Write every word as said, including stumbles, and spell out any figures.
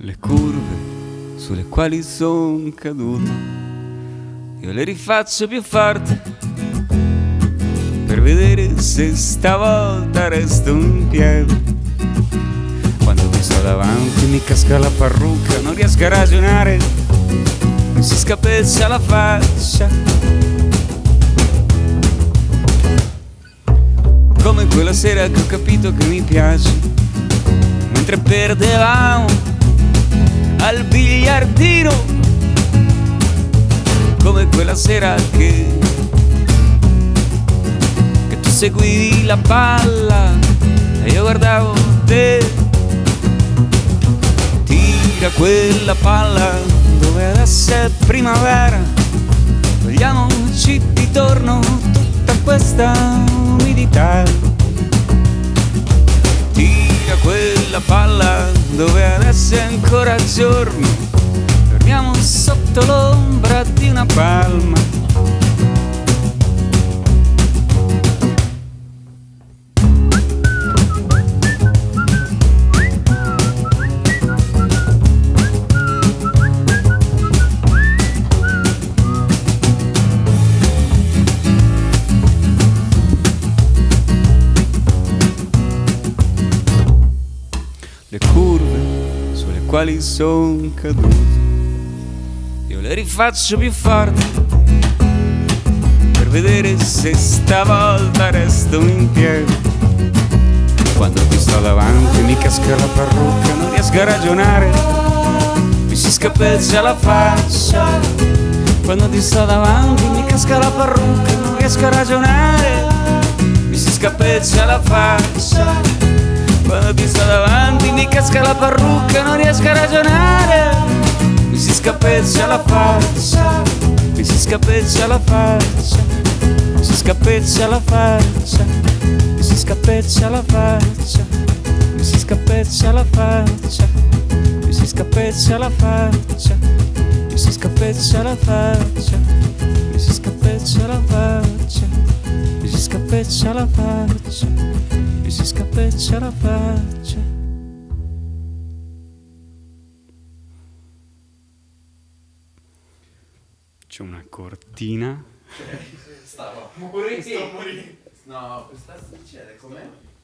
le curve sulle quali son caduto, io le rifaccio più forti per vedere se stavolta resto in piedi. Quando ti sto davanti mi casca la parrucca, non riesco a ragionare, mi si scappeggia la faccia, come quella sera che ho capito che mi piaci, mentre perdevamo al biliardino, come quella sera che, che tu seguivi la palla e io guardavo te. Tira quella palla dove adesso è primavera, togliamoci di torno tutta questa umidità. Tira quella palla dove adesso è ancora giorno, dormiamo sotto l'ombra di una palma. Le curve sulle quali son caduto, io le rifaccio più forti per vedere se stavolta resto in piedi. Quando ti sto davanti mi casca la parrucca, non riesco a ragionare, mi si scappeggia la faccia. Quando ti sto davanti mi casca la parrucca, non riesco a ragionare, mi si scappeggia la faccia. Quando ti sto davanti mi casca la parrucca, non riesco a ragionare, mi si scappeggia la faccia, mi si scappeggia la faccia, mi si scappeggia la faccia, mi si scappeggia la faccia, mi si scappeggia la faccia, mi si scappeggia la faccia, mi si scappeggia la faccia, mi si scappeggia la faccia, mi si scappeggia la faccia, mi si scappeggia la faccia. C'è una cortina. Stavo morendo. Sto morendo. No, questa succede com'è?